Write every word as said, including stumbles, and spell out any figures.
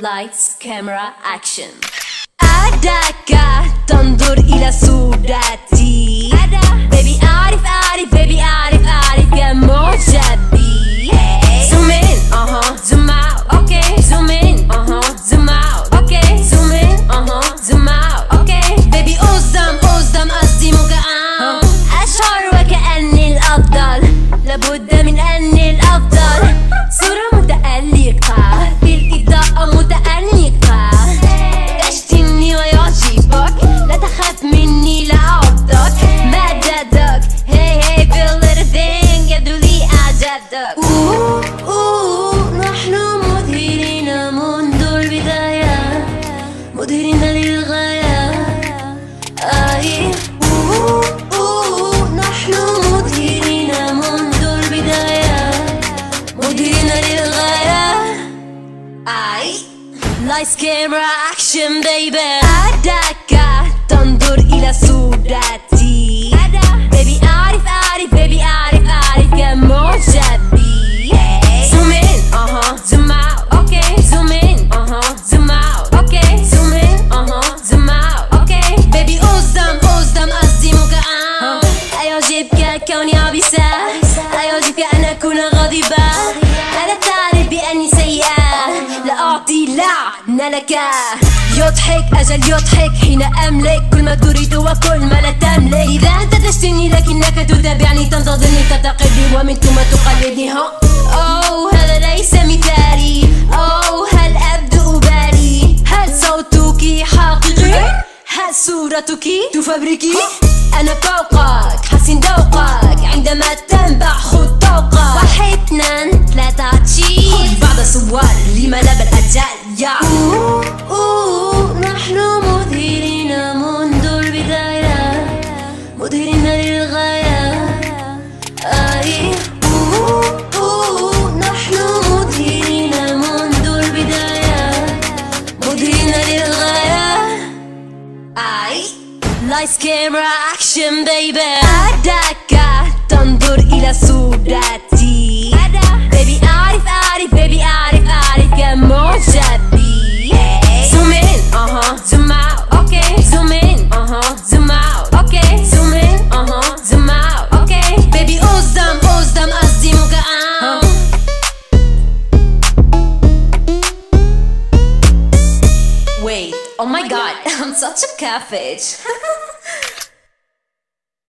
Lights, camera, action. أراك تنظر إلى صورتي. Baby أعرف أعرف baby أعرف أعرف يا معجبي. Zoom in, uh-huh, zoom out, okay. Zoom in, uh-huh, zoom out, okay. Zoom in, uh-huh, zoom out, okay. Baby أصدم أصدم أصدمك أنا. أشعر وكأني الأفضل، لابد من أني الأفضل. صورة متألقة في الإضاءة متأنقة. تشتمني ويعجبك، لا تخاف مني لا أعضك. مددك hey hey feel little thing يبدو لي أعجبك. أوه أوه نحن مذهلين منذ البداية، مذهلين للغاية. آه أوه أوه نحن مذهلين منذ البداية، مذهلين للغاية. آي Lights, camera, action baby. أراك تنظر إلى صورتي. Baby أعرف أعرف baby أعرف أعرف يا معجبي. Zoom in, uh-huh, zoom out, okay. Zoom in, uh-huh, zoom out, okay. Zoom in, uh-huh, zoom out, okay. Baby أصدم أصدم أصدمك أنا. أيعجبك كوني عبيسة؟ أيعجبك أن أكون غاضبة؟ ألا تعرف بأني سيئة؟ لا أعطي لعنة لك. يضحك أجل يضحك حين أملك كل ما تريد وكل ما لا تملك. إذا أنت تشتني لكنك تتابعني، تنتظرني تتقلبي ومن ثم تقلدني. ها أوه هذا ليس مثالي. أوه هل أبدو بالي؟ هل صوتك حقيقي؟ هل صورتك تفبركي؟ أنا فوقك حسن ذوقك، عندما تنبع خذ طوقك. واحد اثنان ثلاثة تشيز. خذ بعض الصور لما لا بل أجل. يا أوه أوه نحن مذهلين منذ البداية، مذهلين للغاية. آه أوه أوه نحن مذهلين منذ البداية، مذهلين للغاية. آي Lights, camera, action baby. أراك تنظر إلى صورتي. Baby أعرف أعرف baby أعرف أعرف يا معجبي. Zoom in, uh-huh, zoom out, okay. Zoom in, uh-huh, zoom out, okay. Zoom in, uh-huh, zoom out, okay. Baby أصدم أصدم أصدمك أنا. Wait, oh my god, I'm such a catfish.